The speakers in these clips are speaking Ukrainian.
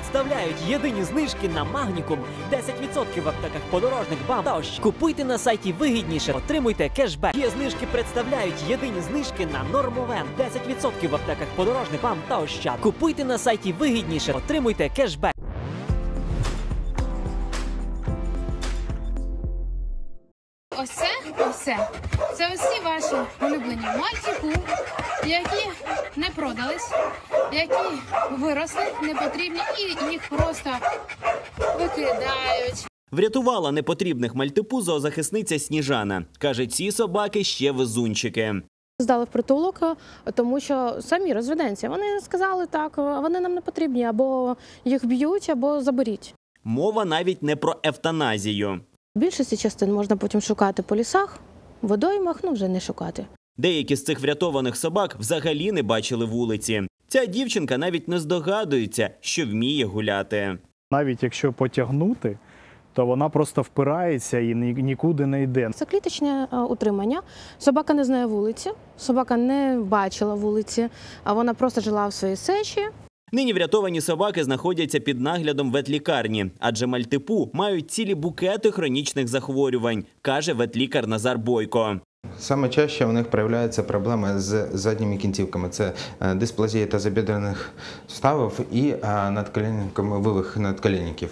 представляють єдині знижки на Магнікум, 10% в аптеках подорожник, БАМ та Ощад. Купуйте на сайті вигідніше, отримуйте кешбек. Є знижки представляють єдині знижки на Нормовен, 10% в аптеках подорожник, БАМ та Ощад. Купуйте на сайті вигідніше, отримуйте кешбек. Це усі ваші улюблені мальчику, які не продались, які виросли, не потрібні і їх просто викидають. Врятувала непотрібних мальтипу зоозахисниця Сніжана. Каже, ці собаки ще везунчики. Здали в притулок, тому що самі розведенці. Вони сказали так, вони нам не потрібні, або їх б'ють, або заберіть. Мова навіть не про евтаназію. В більшості частин можна потім шукати по лісах, водоймах, вже не шукати. Деякі з цих врятованих собак взагалі не бачили вулиці. Ця дівчинка навіть не здогадується, що вміє гуляти. Навіть якщо потягнути, то вона просто впирається і нікуди не йде. Це кліточне утримання. Собака не знає вулиці, собака не бачила вулиці, а вона просто жила в своїй сечі. Нині врятовані собаки знаходяться під наглядом ветлікарні, адже мальтипу мають цілі букети хронічних захворювань, каже ветлікар Назар Бойко. Саме чаще у них проявляються проблеми з задніми кінцівками. Це дисплазія тазобідрених суставів і вивих надколінників.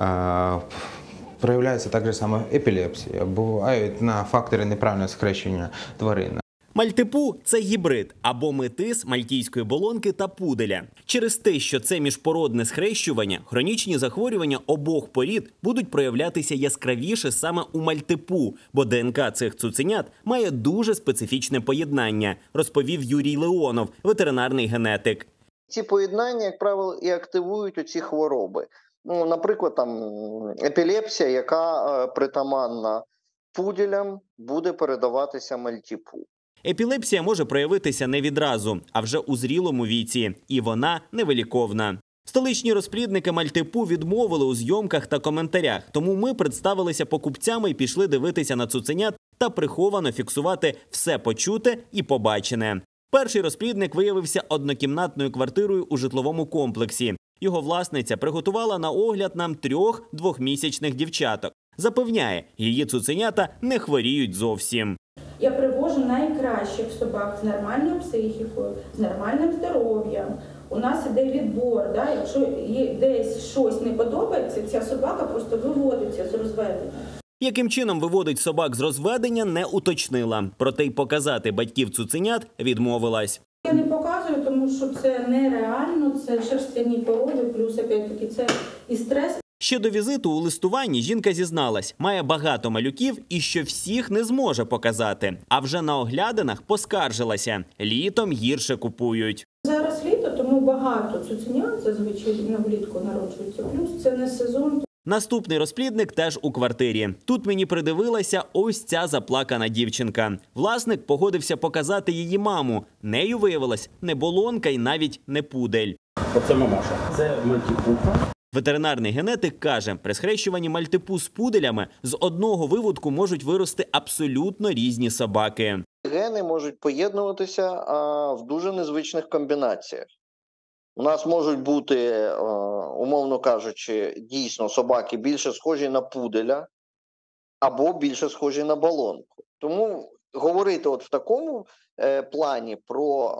Проявляється також саме епілепсія, бувають на фактори неправильного схрещення тварин. Мальтипу – це гібрид або метис мальтійської болонки та пуделя. Через те, що це міжпородне схрещування, хронічні захворювання обох порід будуть проявлятися яскравіше саме у мальтипу, бо ДНК цих цуценят має дуже специфічне поєднання, розповів Юрій Леонов, ветеринарний генетик. Ці поєднання, як правило, і активують оці хвороби. Наприклад, епілепсія, яка притаманна пуделям, буде передаватися мальтипу. Епілепсія може проявитися не відразу, а вже у зрілому віці. І вона невиліковна. Столичні розплідники мальтипу відмовили у зйомках та коментарях. Тому ми представилися покупцями і пішли дивитися на цуценят та приховано фіксувати все почуте і побачене. Перший розплідник виявився однокімнатною квартирою у житловому комплексі. Його власниця приготувала на огляд нам 3 двохмісячних дівчаток. Запевняє, її цуценята не хворіють зовсім. Я привожу найкращих собак з нормальною психікою, з нормальним здоров'ям. У нас іде відбор. Якщо десь щось не подобається, ця собака просто виводиться з розведення. Яким чином виводить собак з розведення, не уточнила. Проте й показати батьків цуценят відмовилась. Я не показую, тому що це нереально, це шерстяні породи, плюс, опять-таки, це і стрес. Ще до візиту у листуванні жінка зізналась, має багато малюків і що всіх не зможе показати. А вже на оглядинах поскаржилася – літом гірше купують. Зараз літо, тому багато цуценят зазвичай влітку народжується, плюс це не сезон. Наступний розплідник теж у квартирі. Тут мені придивилася ось ця заплакана дівчинка. Власник погодився показати її маму. Нею виявилась не болонка і навіть не пудель. Оце мамаша. Це мальтипуха. Ветеринарний генетик каже, при схрещуванні мальтипу з пуделями з одного виводку можуть вирости абсолютно різні собаки. Гени можуть поєднуватися в дуже незвичних комбінаціях. У нас можуть бути, умовно кажучи, дійсно собаки більше схожі на пуделя або більше схожі на болонку. Тому говорити в такому плані про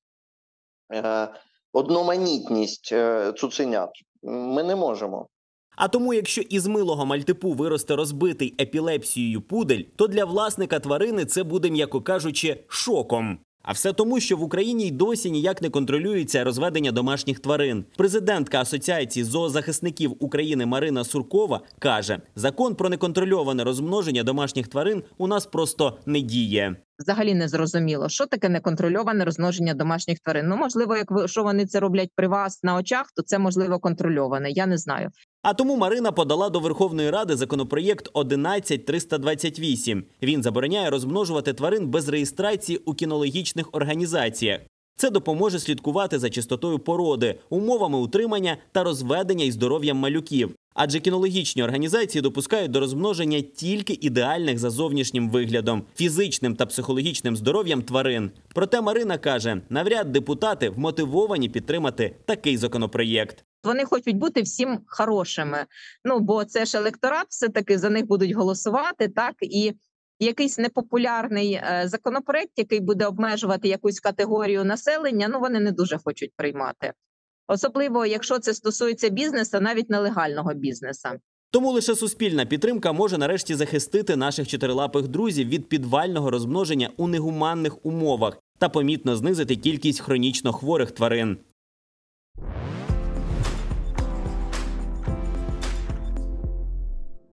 одноманітність цуценят ми не можемо. А тому, якщо із милого мальтипу виросте розбитий епілепсією пудель, то для власника тварини це буде, м'яко кажучи, шоком. А все тому, що в Україні й досі ніяк не контролюється розведення домашніх тварин. Президентка Асоціації зоозахисників України Марина Суркова каже, закон про неконтрольоване розмноження домашніх тварин у нас просто не діє. Взагалі не зрозуміло, що таке неконтрольоване розмноження домашніх тварин. Можливо, якщо вони це роблять при вас на очах, то це, можливо, контрольоване. Я не знаю. А тому Марина подала до Верховної Ради законопроєкт 11328. Він забороняє розмножувати тварин без реєстрації у кінологічних організаціях. Це допоможе слідкувати за чистотою породи, умовами утримання та розведення і здоров'ям малюків. Адже кінологічні організації допускають до розмноження тільки ідеальних за зовнішнім виглядом, фізичним та психологічним здоров'ям тварин. Проте Марина каже, навряд депутати вмотивовані підтримати такий законопроєкт. Вони хочуть бути всім хорошими. Ну, бо це ж електорат, все-таки за них будуть голосувати, так, і якийсь непопулярний законопроект, який буде обмежувати якусь категорію населення, ну, вони не дуже хочуть приймати. Особливо, якщо це стосується бізнесу, навіть нелегального бізнесу. Тому лише суспільна підтримка може нарешті захистити наших чотирилапих друзів від підвального розмноження у негуманних умовах та помітно знизити кількість хронічно хворих тварин.